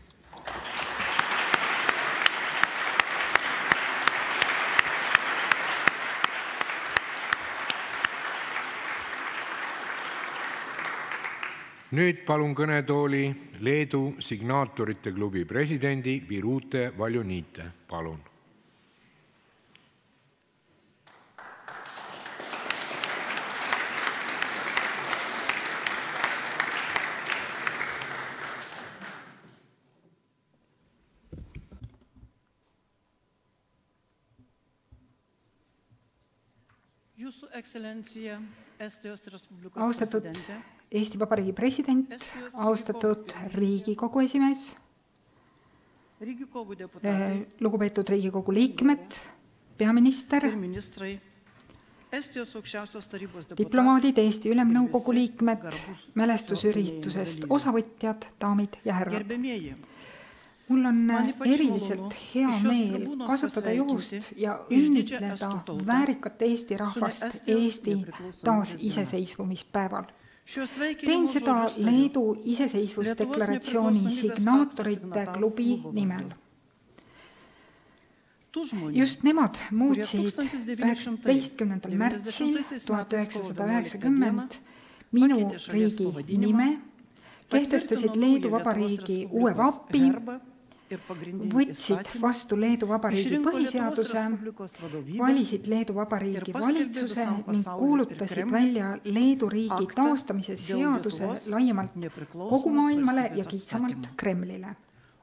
Nüüd palun kõnetooli Leedu signaatorite klubi presidendi Birute Valjoniite. Palun. Austatud Eesti Vabariigi president, austatud Riigikogu esimees, lugupeetud Riigikogu liikmed, peaminister, diplomaadid, Eesti Ülemnõukogu liikmed, mälestusüritusest osavõtjad, daamid ja härrad. Mul on eriliselt hea meel kasutada juhust ja õnnitleda väärikat Eesti rahvast Eesti taas iseseisvumispäeval. Teen seda Leedu iseseisvusdeklaratsiooni signaatorite klubi nimel. Just nemad muutsid üheksateistkümnendal märtsil tuhat üheksasada üheksakümmend minu riigi nime, kehtestasid Leedu Vabariigi uue vapi, võtsid vastu Leedu Vabariigi põhiseaduse, valisid Leedu Vabariigi valitsuse ning kuulutasid välja Leedu riigi taastamise seaduse laiemalt kogu maailmale ja kitsamalt Kremlile.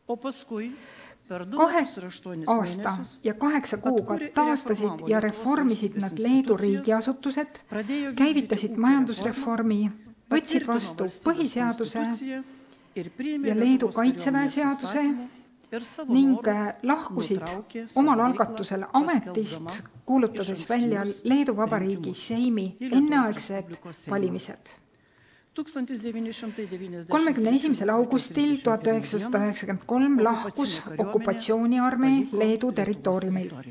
Kahe aasta ja kaheksa kuuga taastasid ja reformisid nad Leedu riigiasutused, käivitasid majandusreformi, võtsid vastu põhiseaduse ja Leedu kaitseväe seaduse ning lahkusid omal algatusel ametist, kuulutades välja Leedu Vabariigi Seimi enneaegsed valimised. kolmekümne esimesel augustil tuhat üheksasada üheksakümmend kolm lahkus okupatsiooniarmee Leedu territooriumilt.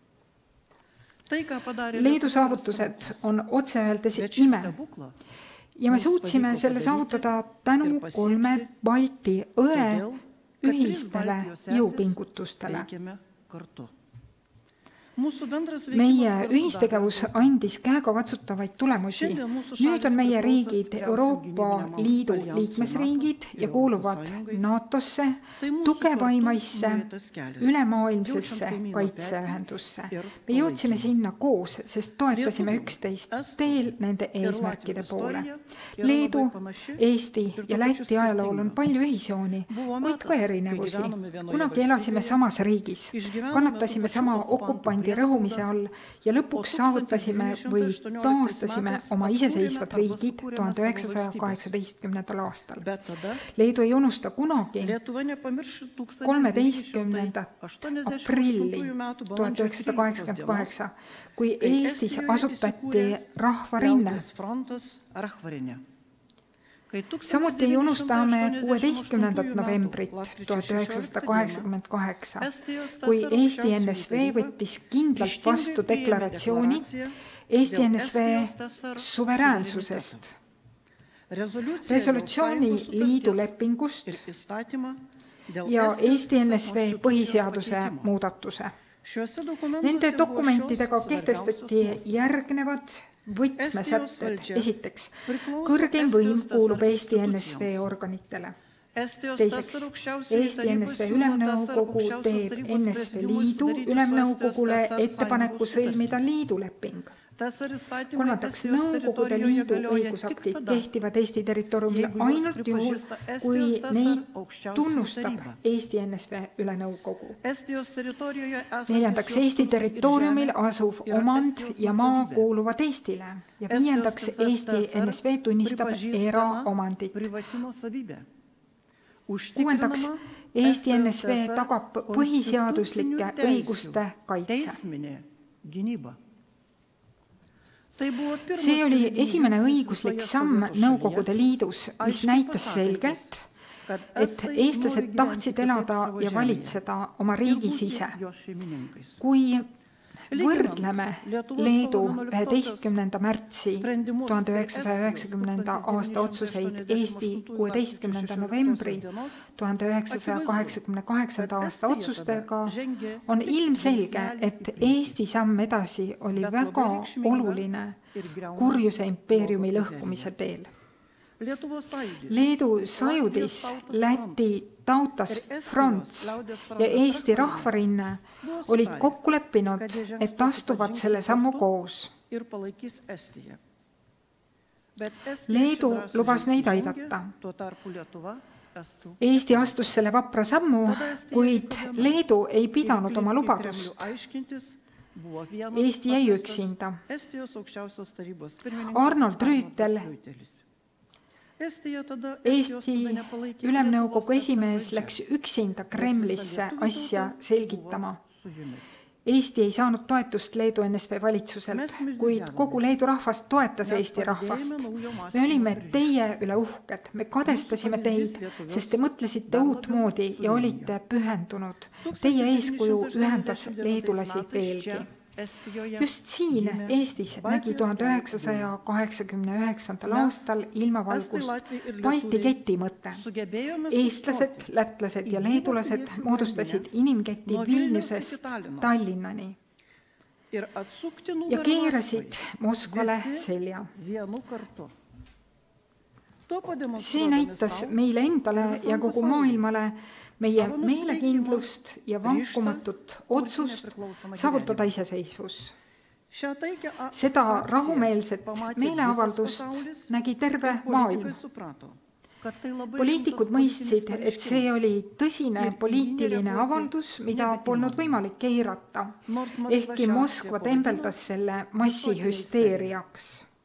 Leedu saavutused on otse öeldes ime ja me suutsime selle saavutada tänu kolme Balti õe ühistele jõupingutustele. Meie ühistegevus andis käega katsutavaid tulemusi. Nüüd on meie riigid Euroopa Liidu liikmesriigid ja kuuluvad NATOsse, tugevaimaisse, ülemaailmsesse kaitseühendusse. Me jõudsime sinna koos, sest toetasime üksteist teel nende eesmärkide poole. Leedu, Eesti ja Läti ajalool on palju ühisjooni, kuid ka erinevusi. Kunagi elasime samas riigis, kannatasime sama okupandi rõhumise all ja lõpuks saavutasime või taastasime oma iseseisvad riigid tuhande üheksasaja kaheksateistkümnendal aastal. Leedu ei unusta kunagi kolmeteistkümnendat aprilli tuhande üheksasada kaheksakümmend kaheksa, kui Eestis asutati rahvarinne. Samuti ei unustame kuueteistkümnendat novembrit tuhande üheksasada kaheksakümmend kaheksa, kui Eesti N S V võttis kindlalt vastu deklaratsiooni Eesti N S V suveräänsusest, resolutsiooni liidu lepingust ja Eesti N S V põhiseaduse muudatuse. Nende dokumentidega kehtestati järgnevad võtmesätted. Esiteks, kõrgeim võim kuulub Eesti N S V organitele. Teiseks, Eesti N S V ülemnõukogu teeb N S V liidu ülemnõukogule ettepaneku sõlmida liiduleping. Kolmandaks, Nõukogude Liidu õigusaktid kehtivad Eesti territooriumil ainult juhul, kui neid tunnustab Eesti N S V ülenõukogu. Neljandaks, Eesti territooriumil asuv omand ja maa kuuluvad Eestile. Ja viiendaks, Eesti N S V tunnistab eraomandit. Kuuendaks, Eesti N S V tagab põhiseaduslike õiguste kaitse. See oli esimene õiguslik samm Nõukogude Liidus, mis näitas selgelt, et eestlased tahtsid elada ja valitseda oma riigis ise. Kui võrdleme Leedu üheteistkümnenda märtsi tuhande üheksasaja üheksakümnenda aasta otsuseid Eesti kuueteistkümnenda novembri tuhande üheksasaja kaheksakümne kaheksanda aasta otsustega, on ilmselge, et Eesti samm edasi oli väga oluline kurjuse impeeriumi lõhkumise teel. Leedu sajudis, Läti Tautas Fronts ja Eesti rahvarinne olid kokku leppinud, et astuvad selle sammu koos. Leedu lubas neid aidata. Eesti astus selle vapra sammu, kuid Leedu ei pidanud oma lubadust. Eesti jäi üksinda. Arnold Rüütel, Eesti ülemnõukogu esimees, läks üksinda Kremlisse asja selgitama. Eesti ei saanud toetust Leedu N S V valitsuselt, kuid kogu Leedu rahvast toetas Eesti rahvast. Me olime teie üle uhked, me kadestasime teid, sest te mõtlesite uut moodi ja olite pühendunud. Teie eeskuju ühendas leedulasi veelgi. Just siin Eestis nägi tuhande üheksasaja kaheksakümne üheksandal aastal ilmavalgust Balti keti mõte. Eestlased, lätlased ja leedulased moodustasid inimketi Vilniusest Tallinnani ja keerasid Moskvale selja. See näitas meile endale ja kogu maailmale meie meelekindlust ja vankumatut otsust saavutada iseseisvus. Seda rahumeelset meeleavaldust nägi terve maailm. Poliitikud mõistsid, et see oli tõsine poliitiline avaldus, mida polnud võimalik eirata, ehkki Moskva tembeldas selle massihüsteeriaks.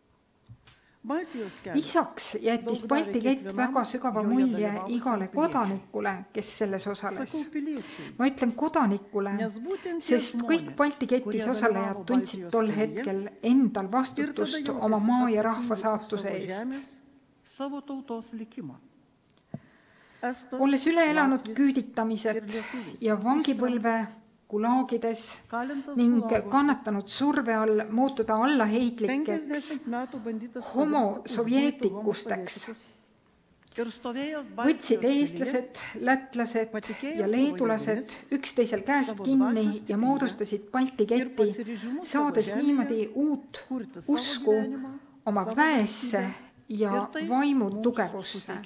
Lisaks jättis Balti kett väga sügava mulje igale kodanikule, kes selles osales. Ma ütlen kodanikule, sest kõik Balti ketis osalejad tundsid tol hetkel endal vastutust oma maa ja rahva saatuse eest. Olles üle elanud küüditamised ja vangipõlve kulaagides ning kannatanud surve all muutuda allaheitlikeks homosovjeetikusteks, võtsid eestlased, lätlased ja leedulased üksteisel käest kinni ja moodustasid Balti keti, saades niimoodi uut usku oma väesse ja vaimu tugevusse.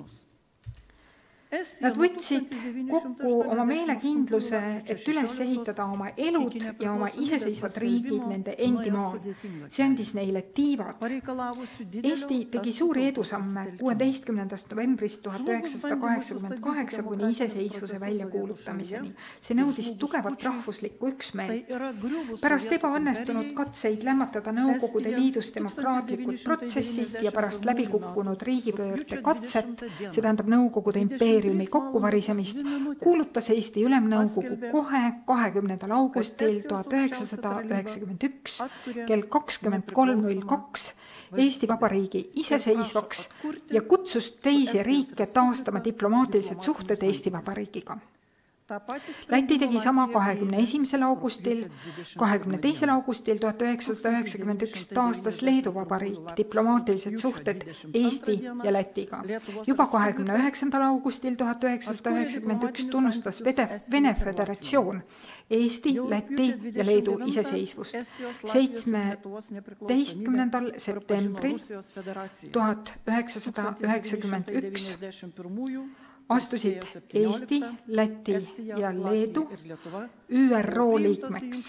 Nad võtsid kokku oma meelekindluse, et üles ehitada oma elud ja oma iseseisvad riigid nende endi maal. See andis neile tiivad. Eesti tegi suuri edusamme kuueteistkümnendast novembrist tuhat üheksasada kaheksakümmend kaheksa kuni iseseisvuse väljakuulutamiseni. See nõudis tugevat rahvuslikku üksmeelt. Pärast ebaõnnestunud katseid lämmatada Nõukogude Liidus demokraatlikud protsessid ja pärast läbikukkunud riigipöörde katset, see tähendab Nõukogude impeeriumi kokkuvarisemist, kuulutas Eesti Ülemnõukogu kohe kahekümnendal augustil tuhat üheksasada üheksakümmend üks kell kakskümmend kolm null kaks Eesti Vabariigi iseseisvaks ja kutsus teisi riike taastama diplomaatilised suhted Eesti Vabariigiga. Läti tegi sama kahekümne esimesel augustil, kahekümne teisel augustil tuhat üheksasada üheksakümmend üks taastas Leedu Vabariik diplomaatilised suhted Eesti ja Lätiga. Juba kahekümne üheksandal augustil tuhat üheksasada üheksakümmend üks tunnustas Vene Föderatsioon Eesti, Läti ja Leedu iseseisvust. seitsmeteistkümnendal septembril tuhat üheksasada üheksakümmend üks astusid Eesti, Läti ja Leedu Ü R O liikmeks.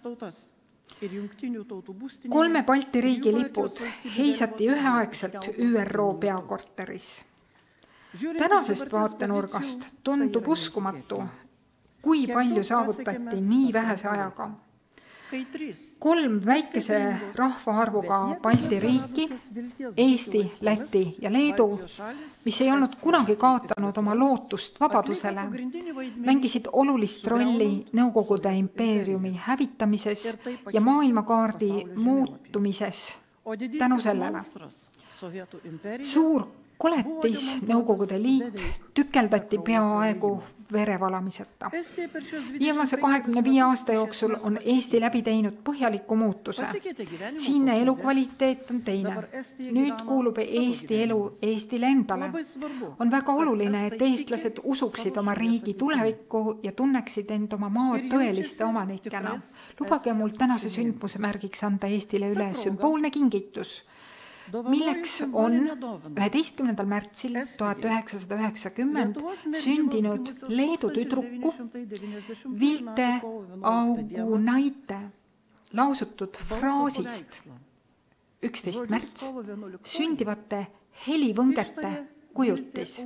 Kolme Balti riigi lipud heisati üheaegselt Ü R O peakorteris. Tänasest vaatenurgast tundub uskumatu, kui palju saavutati nii vähese ajaga. Kolm väikese rahvaarvuga Balti riiki, Eesti, Läti ja Leedu, mis ei olnud kunagi kaotanud oma lootust vabadusele, mängisid olulist rolli Nõukogude impeeriumi hävitamises ja maailmakaardi muutumises tänu sellele. Suur koletis Nõukogude Liit tükeldati peaaegu verevalamiseta. Viimase kahekümne viie aasta jooksul on Eesti läbi teinud põhjaliku muutuse. Siinne elukvaliteet on teine. Nüüd kuulub Eesti elu Eestile endale. On väga oluline, et eestlased usuksid oma riigi tulevikku ja tunneksid end oma maa tõeliste omanikena. Lubage mul tänase sündmuse märgiks anda Eestile üle sümboolne kingitus, milleks on üheteistkümnendal märtsil tuhat üheksasada üheksakümmend sündinud Leedu tüdruku Vilte Augunaite lausutud fraasist üksteist märts sündivate helivõngete kujutis.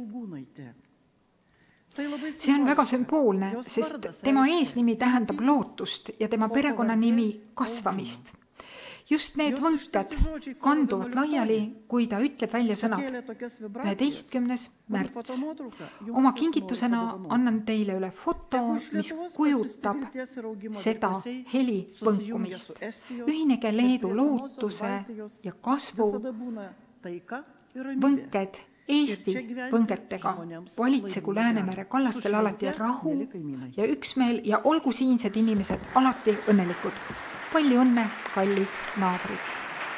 See on väga sümboolne, sest tema eesnimi tähendab lootust ja tema perekonnanimi kasvamist. Just need võnked kanduvad laiali, kui ta ütleb välja sõnad. üheteistkümnes märts. Oma kingitusena annan teile üle foto, mis kujutab seda heli võnkumist. Ühinege Leedu lootuse ja kasvu võnked Eesti võngetega. Valitsegu Läänemere kallastel alati rahu ja üksmeel ja olgu siinsed inimesed alati õnnelikud. Palju õnne, kallid naabrid!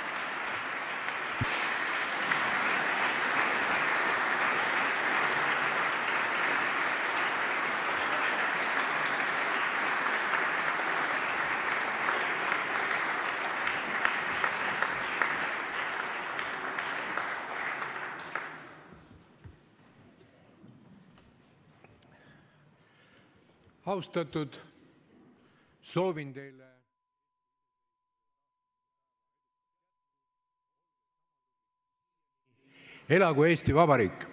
Austatud, soovin teile elagu Eesti Vabariik!